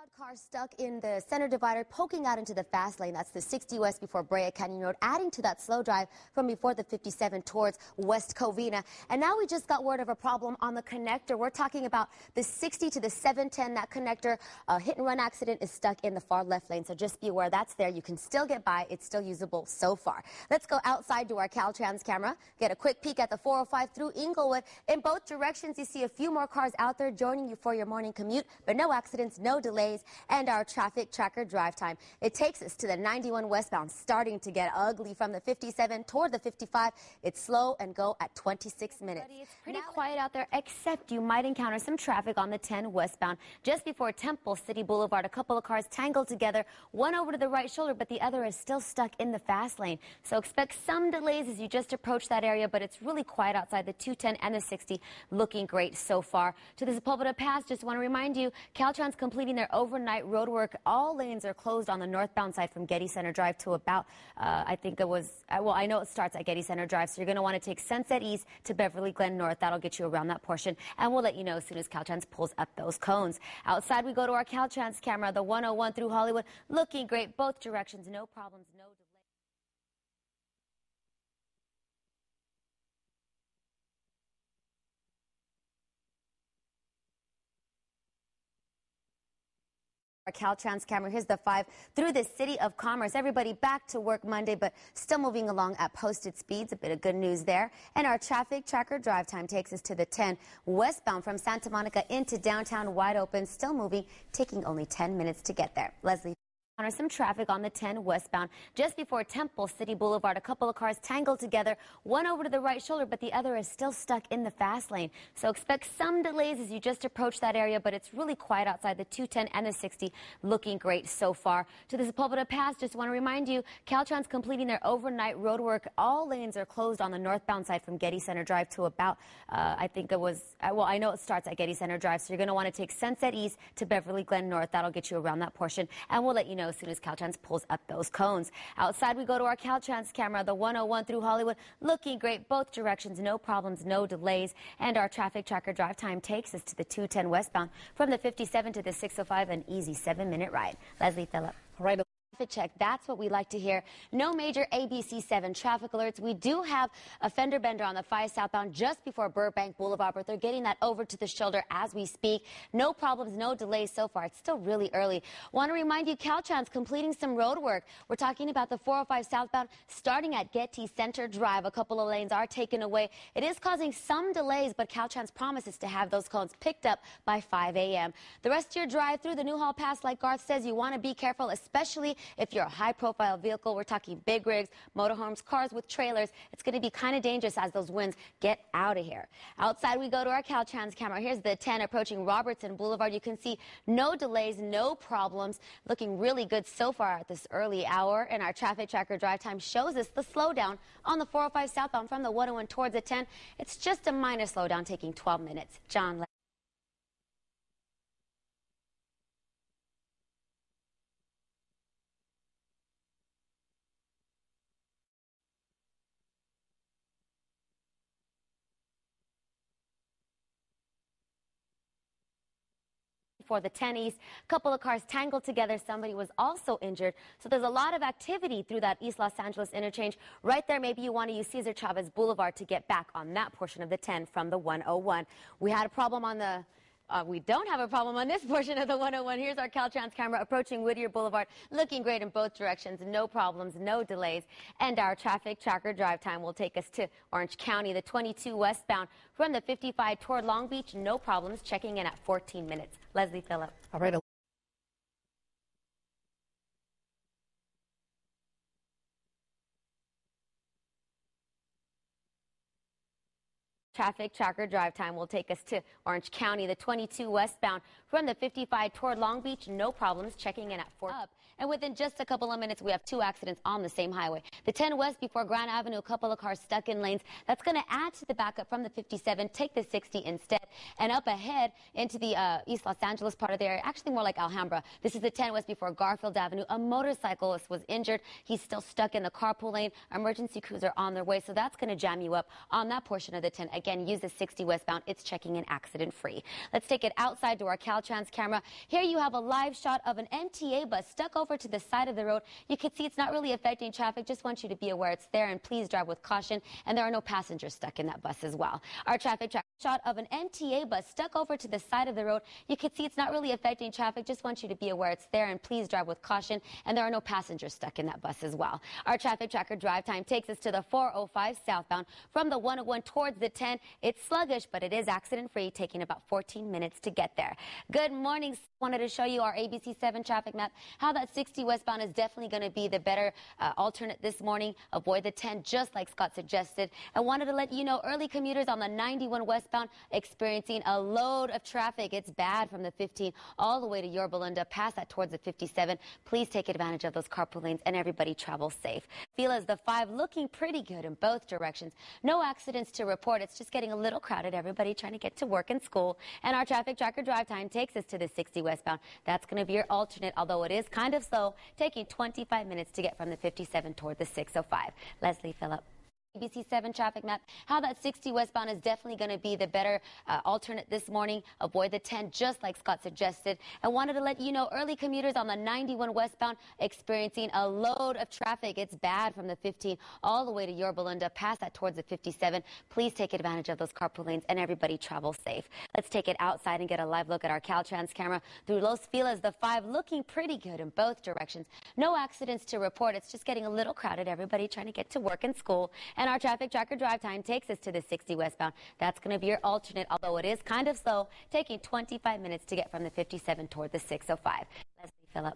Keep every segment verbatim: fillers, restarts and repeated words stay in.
Car stuck in the center divider, poking out into the fast lane. That's the sixty west before Brea Canyon Road, adding to that slow drive from before the fifty-seven towards West Covina. And now we just got word of a problem on the connector. We're talking about the sixty to the seven ten. That connector, a hit and run accident is stuck in the far left lane. So just be aware that's there. You can still get by. It's still usable so far. Let's go outside to our Caltrans camera, get a quick peek at the four oh five through Inglewood. In both directions, you see a few more cars out there joining you for your morning commute, but no accidents, no delays. And our traffic tracker drive time. It takes us to the ninety-one westbound, starting to get ugly from the fifty-seven toward the fifty-five. It's slow and go at twenty-six minutes. It's pretty now, quiet out there, except you might encounter some traffic on the ten westbound. Just before Temple City Boulevard, a couple of cars tangled together, one over to the right shoulder, but the other is still stuck in the fast lane. So expect some delays as you just approach that area, but it's really quiet outside the two ten and the sixty, looking great so far. To the Sepulveda Pass, just want to remind you, Caltrans completing their overnight road work. All lanes are closed on the northbound side from Getty Center Drive to about, uh, I think it was, uh, well, I know it starts at Getty Center Drive, so you're going to want to take Sunset East to Beverly Glen North. That'll get you around that portion, and we'll let you know as soon as Caltrans pulls up those cones. Outside, we go to our Caltrans camera, the one oh one through Hollywood, looking great, both directions, no problems, no delays. Our Caltrans camera, here's the five through the City of Commerce. Everybody back to work Monday, but still moving along at posted speeds. A bit of good news there. And our traffic tracker drive time takes us to the ten westbound from Santa Monica into downtown, wide open, still moving, taking only ten minutes to get there. Leslie. Some traffic on the ten westbound just before Temple City Boulevard. A couple of cars tangled together, one over to the right shoulder, but the other is still stuck in the fast lane. So expect some delays as you just approach that area, but it's really quiet outside the two ten and the sixty, looking great so far. To the Sepulveda Pass, just want to remind you, Caltrans completing their overnight road work. All lanes are closed on the northbound side from Getty Center Drive to about, uh, I think it was, uh, well, I know it starts at Getty Center Drive, so you're going to want to take Sunset East to Beverly Glen North. That'll get you around that portion, and we'll let you know as soon as Caltrans pulls up those cones. Outside, we go to our Caltrans camera, the one oh one through Hollywood, looking great, both directions, no problems, no delays. And our traffic tracker drive time takes us to the two ten westbound from the fifty-seven to the six oh five, an easy seven-minute ride. Leslie Phillip. Right. Traffic check. That's what we like to hear. No major A B C seven traffic alerts. We do have a fender bender on the five southbound just before Burbank Boulevard, but they're getting that over to the shoulder as we speak. No problems, no delays so far. It's still really early. Want to remind you, Caltrans completing some road work. We're talking about the four oh five southbound starting at Getty Center Drive. A couple of lanes are taken away. It is causing some delays, but Caltrans promises to have those cones picked up by five A M The rest of your drive through the Newhall Pass, like Garth says, you want to be careful, especially if you're a high-profile vehicle. We're talking big rigs, motorhomes, cars with trailers. It's going to be kind of dangerous as those winds get out of here. Outside, we go to our Caltrans camera. Here's the ten approaching Robertson Boulevard. You can see no delays, no problems. Looking really good so far at this early hour. And our traffic tracker drive time shows us the slowdown on the four oh five southbound from the one oh one towards the ten. It's just a minor slowdown, taking twelve minutes. John. For the ten East, a couple of cars tangled together. Somebody was also injured. So there's a lot of activity through that East Los Angeles interchange. Right there, maybe you want to use Cesar Chavez Boulevard to get back on that portion of the ten from the one oh one. We had a problem on the Uh, we don't have a problem on this portion of the one oh one. Here's our Caltrans camera approaching Whittier Boulevard, looking great in both directions. No problems, no delays. And our traffic tracker drive time will take us to Orange County, the twenty-two westbound from the fifty-five toward Long Beach. No problems, checking in at fourteen minutes. Leslie Phillip. All right. Traffic tracker drive time will take us to Orange County, the twenty-two westbound from the fifty-five toward Long Beach. No problems, checking in at four up. And within just a couple of minutes, we have two accidents on the same highway. The ten west before Grand Avenue, a couple of cars stuck in lanes. That's going to add to the backup from the fifty-seven. Take the sixty instead. And up ahead into the uh, East Los Angeles part of the area, actually more like Alhambra. This is the ten west before Garfield Avenue. A motorcyclist was injured. He's still stuck in the carpool lane. Emergency crews are on their way, so that's going to jam you up on that portion of the ten. Again, use the sixty westbound. It's checking in accident free. Let's take it outside to our Cal Caltrans camera. Here you have a live shot of an M T A bus stuck over to the side of the road. You can see it's not really affecting traffic. Just want you to be aware it's there, and please drive with caution. And there are no passengers stuck in that bus as well. Our traffic track shot of an M T A bus stuck over to the side of the road. You can see it's not really affecting traffic. Just want you to be aware it's there, and please drive with caution. And there are no passengers stuck in that bus as well. Our traffic tracker drive time takes us to the four oh five southbound from the one oh one towards the ten. It's sluggish, but it is accident-free, taking about fourteen minutes to get there. Good morning. Wanted to show you our A B C seven traffic map, how that sixty westbound is definitely going to be the better uh, alternate this morning. Avoid the ten, just like Scott suggested. I wanted to let you know early commuters on the ninety-one westbound experiencing a load of traffic. It's bad from the fifteen all the way to Yorba Linda, past that towards the fifty-seven. Please take advantage of those carpool lanes, and everybody travel safe. Feel as the five looking pretty good in both directions. No accidents to report. It's just getting a little crowded. Everybody trying to get to work and school. And our traffic tracker drive time takes us to the sixty westbound. That's going to be your alternate, although it is kind of slow, taking twenty-five minutes to get from the fifty-seven toward the six oh five. Leslie Phillip. A B C seven traffic map, how that sixty westbound is definitely going to be the better uh, alternate this morning. Avoid the ten, just like Scott suggested. I wanted to let you know early commuters on the ninety-one westbound experiencing a load of traffic. It's bad from the fifteen all the way to Yorba Linda, past that towards the fifty-seven. Please take advantage of those carpool lanes, and everybody travel safe. Let's take it outside and get a live look at our Caltrans camera through Los Feliz. The five looking pretty good in both directions. No accidents to report. It's just getting a little crowded. Everybody trying to get to work and school. And our traffic tracker drive time takes us to the sixty westbound. That's going to be your alternate, although it is kind of slow, taking twenty-five minutes to get from the fifty-seven toward the six oh five. Leslie Phillip.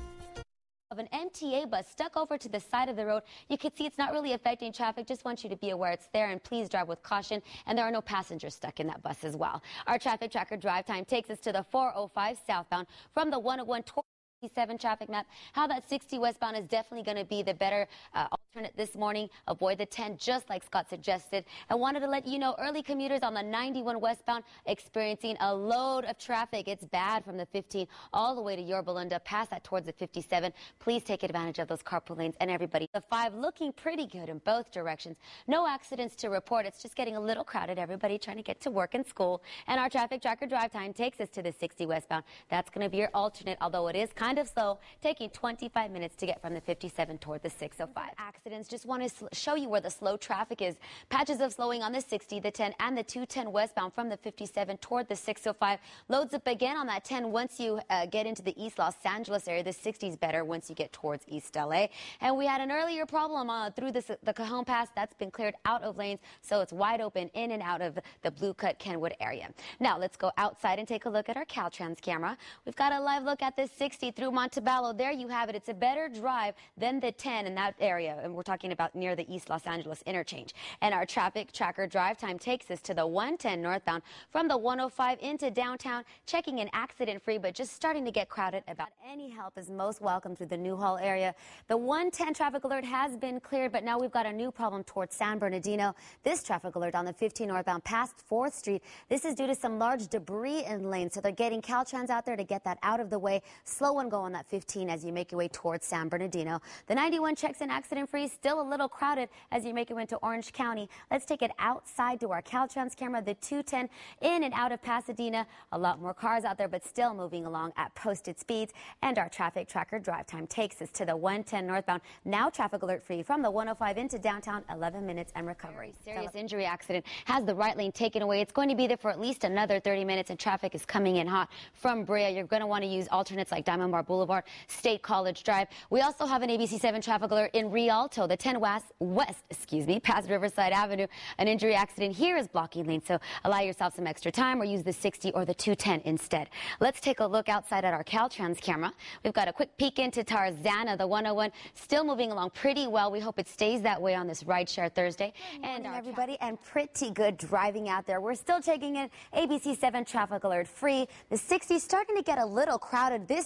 Of an M T A bus stuck over to the side of the road. You can see it's not really affecting traffic. Just want you to be aware it's there, and please drive with caution. And there are no passengers stuck in that bus as well. Our traffic tracker drive time takes us to the four oh five southbound from the one oh one towards seven traffic map, how that sixty westbound is definitely going to be the better uh, alternate this morning. Avoid the ten, just like Scott suggested. I wanted to let you know early commuters on the ninety-one westbound experiencing a load of traffic. It's bad from the fifteen all the way to Yorba Linda, past that towards the fifty-seven. Please take advantage of those carpool lanes, and everybody. The five looking pretty good in both directions. No accidents to report. It's just getting a little crowded. Everybody trying to get to work and school. And our traffic tracker drive time takes us to the sixty westbound. That's going to be your alternate, although it is kind of slow, taking twenty-five minutes to get from the fifty-seven toward the six oh five. Accidents, just want to show you where the slow traffic is. Patches of slowing on the sixty, the ten, and the two ten westbound from the fifty-seven toward the six oh five. Loads up again on that ten once you uh, get into the East Los Angeles area. The sixty is better once you get towards East L A. And we had an earlier problem uh, through this, the Cajon Pass. That's been cleared out of lanes, so it's wide open in and out of the Blue Cut Kenwood area. Now let's go outside and take a look at our Caltrans camera. We've got a live look at this sixty through Montebello. There you have it. It's a better drive than the ten in that area, and we're talking about near the East Los Angeles interchange. And our traffic tracker drive time takes us to the one ten northbound from the one oh five into downtown, checking in accident-free, but just starting to get crowded. About any help is most welcome through the Newhall area. The one ten traffic alert has been cleared, but now we've got a new problem towards San Bernardino. This traffic alert on the fifteen northbound past fourth street. This is due to some large debris in lanes, so they're getting Caltrans out there to get that out of the way. Slow and go on that fifteen as you make your way towards San Bernardino. The ninety-one checks in accident-free, still a little crowded as you make your way into Orange County. Let's take it outside to our Caltrans camera. The two ten in and out of Pasadena. A lot more cars out there, but still moving along at posted speeds. And our traffic tracker drive time takes us to the one ten northbound. Now traffic alert free from the one oh five into downtown, eleven minutes and recovery. Serious injury accident has the right lane taken away. It's going to be there for at least another thirty minutes, and traffic is coming in hot from Brea. You're going to want to use alternates like Diamond Bar Boulevard, State College Drive. We also have an A B C seven traffic alert in Rialto, the ten west, west, excuse me, past Riverside Avenue. An injury accident here is blocking lanes, so allow yourself some extra time or use the sixty or the two ten instead. Let's take a look outside at our Caltrans camera. We've got a quick peek into Tarzana, the one oh one, still moving along pretty well. We hope it stays that way on this Rideshare Thursday. Good morning, and everybody, and pretty good driving out there. We're still checking in A B C seven traffic alert free. The sixty starting to get a little crowded. This just added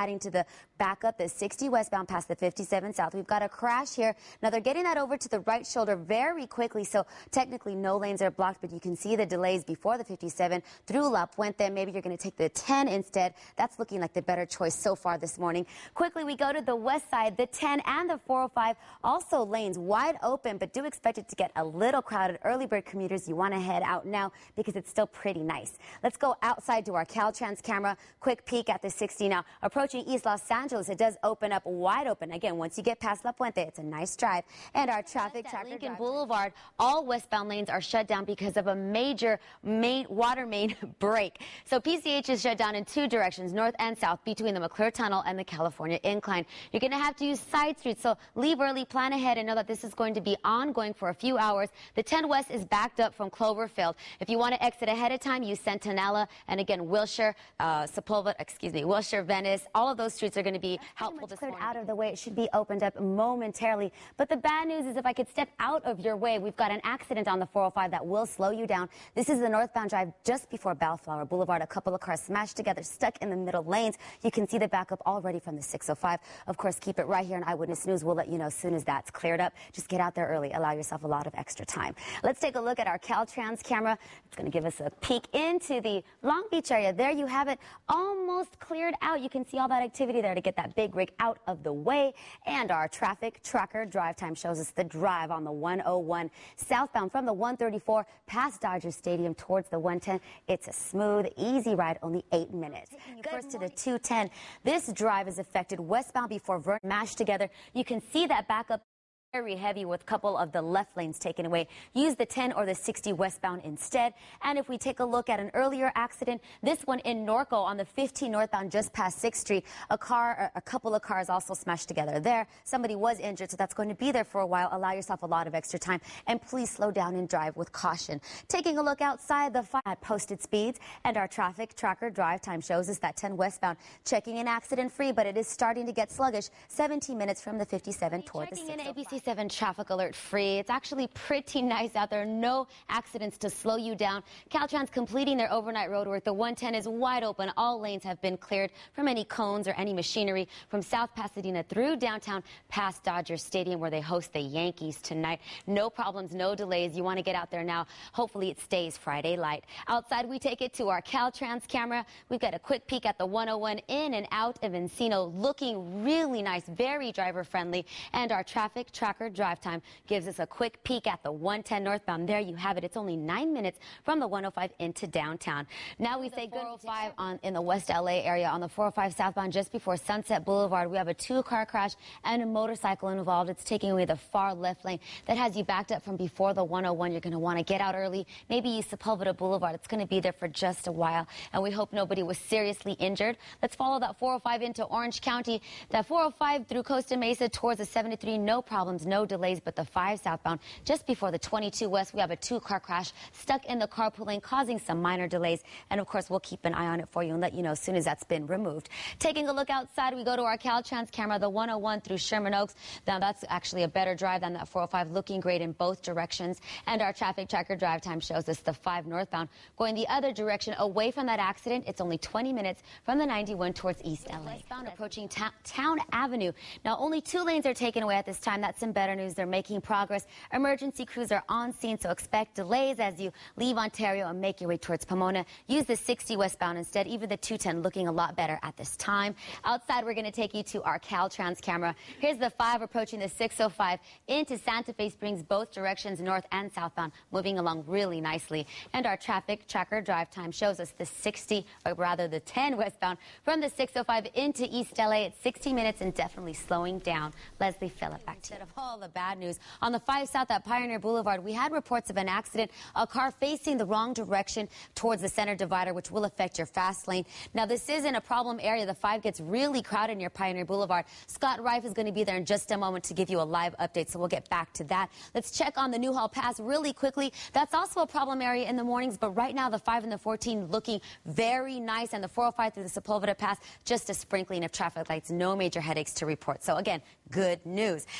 adding to the backup, the sixty westbound past the fifty-seven south. We've got a crash here. Now they're getting that over to the right shoulder very quickly, so technically no lanes are blocked, but you can see the delays before the fifty-seven through La Puente. Maybe you're going to take the ten instead. That's looking like the better choice so far this morning. Quickly, we go to the west side, the ten and the four oh five, also lanes wide open, but do expect it to get a little crowded. Early bird commuters, you want to head out now because it's still pretty nice. Let's go outside to our Caltrans camera. Quick peek at the sixty now. Approaching East Los Angeles, it does open up wide open. Again, once you get past La Puente, it's a nice drive. And our traffic tracker, Lincoln Boulevard, all westbound lanes are shut down because of a major main water main break. So P C H is shut down in two directions, north and south, between the McClure Tunnel and the California Incline. You're going to have to use side streets, so leave early, plan ahead, and know that this is going to be ongoing for a few hours. The ten West is backed up from Cloverfield. If you want to exit ahead of time, use Centinela, and again, Wilshire, uh, Sepulveda, excuse me, Wilshire, Venice. All of those streets are going to be helpful this morning. Out of the way, it should be opened up momentarily. But the bad news is if I could step out of your way, we've got an accident on the four oh five that will slow you down. This is the northbound drive just before Bellflower Boulevard. A couple of cars smashed together, stuck in the middle lanes. You can see the backup already from the six oh five. Of course, keep it right here on Eyewitness News. We'll let you know as soon as that's cleared up. Just get out there early. Allow yourself a lot of extra time. Let's take a look at our Caltrans camera. It's going to give us a peek into the Long Beach area. There you have it, almost cleared out. You can see all that activity there to get that big rig out of the way. And our traffic tracker drive time shows us the drive on the one oh one southbound from the one thirty-four past Dodger Stadium towards the one ten. It's a smooth, easy ride, only eight minutes. First to the two ten. This drive is affected westbound before Vern mashed together. You can see that backup very heavy with a couple of the left lanes taken away. Use the ten or the sixty westbound instead. And if we take a look at an earlier accident, this one in Norco on the fifteen northbound just past sixth street, a car, a couple of cars also smashed together there. Somebody was injured, so that's going to be there for a while. Allow yourself a lot of extra time, and please slow down and drive with caution. Taking a look outside the fire at posted speeds, and our traffic tracker drive time shows us that ten westbound checking in accident free, but it is starting to get sluggish. seventeen minutes from the fifty-seven toward the six oh five. A B C seven traffic alert free. It's actually pretty nice out there. No accidents to slow you down. Caltrans completing their overnight road work. The one ten is wide open. All lanes have been cleared from any cones or any machinery from South Pasadena through downtown past Dodger Stadium where they host the Yankees tonight. No problems, no delays. You want to get out there now. Hopefully it stays Friday light. Outside we take it to our Caltrans camera. We've got a quick peek at the one oh one in and out of Encino. Looking really nice, very driver friendly. And our traffic tracker drive time gives us a quick peek at the one ten northbound. There you have it. It's only nine minutes from the one oh five into downtown. Now we say four oh five on in the West L A area on the four oh five southbound just before Sunset Boulevard. We have a two-car crash and a motorcycle involved. It's taking away the far left lane. That has you backed up from before the one oh one. You're going to want to get out early. Maybe use Sepulveda Boulevard. It's going to be there for just a while, and we hope nobody was seriously injured. Let's follow that four oh five into Orange County. That four oh five through Costa Mesa towards the seventy-three. No problems, no delays, but the five southbound just before the twenty-two west, we have a two-car crash stuck in the carpool lane, causing some minor delays. And of course, we'll keep an eye on it for you and let you know as soon as that's been removed. Taking a look outside, we go to our Caltrans camera, the one oh one through Sherman Oaks. Now that's actually a better drive than that four oh five, looking great in both directions. And our traffic tracker drive time shows us the five northbound going the other direction away from that accident. It's only twenty minutes from the ninety-one towards East L A. Westbound approaching ta Town Avenue. Now only two lanes are taken away at this time. That's some better news. They're making progress. Emergency crews are on scene, so expect delays as you leave Ontario and make your way towards Pomona. Use the sixty westbound instead. Even the two ten looking a lot better at this time. Outside, we're going to take you to our Caltrans camera. Here's the five approaching the six oh five into Santa Fe Springs, both directions, north and southbound, moving along really nicely. And our traffic tracker drive time shows us the sixty, or rather the ten westbound from the six oh five into East L A at sixty minutes and definitely slowing down. Leslie Phillip, back to you. Instead of all the bad news, on the five south at Pioneer Boulevard, we had reports of an accident, a car facing the wrong direction towards the center divider, which will affect your fast lane. Now, this isn't a problem area. The five gets really crowded near Pioneer Boulevard. Scott Rife is going to be there in just a moment to give you a live update, so we'll get back to that. Let's check on the Newhall Pass really quickly. That's also a problem area in the mornings, but right now the five and the fourteen looking very nice, and the four oh five through the Sepulveda Pass, just a sprinkling of traffic lights. No major headaches to report. So again, good news. Outside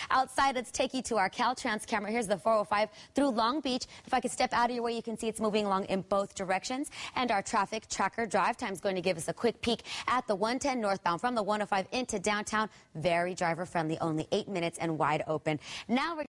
side, let's take you to our Caltrans camera. Here's the four oh five through Long Beach. If I could step out of your way, you can see it's moving along in both directions. And our traffic tracker drive time is going to give us a quick peek at the one ten northbound from the one oh five into downtown. Very driver friendly, only eight minutes and wide open. Now we're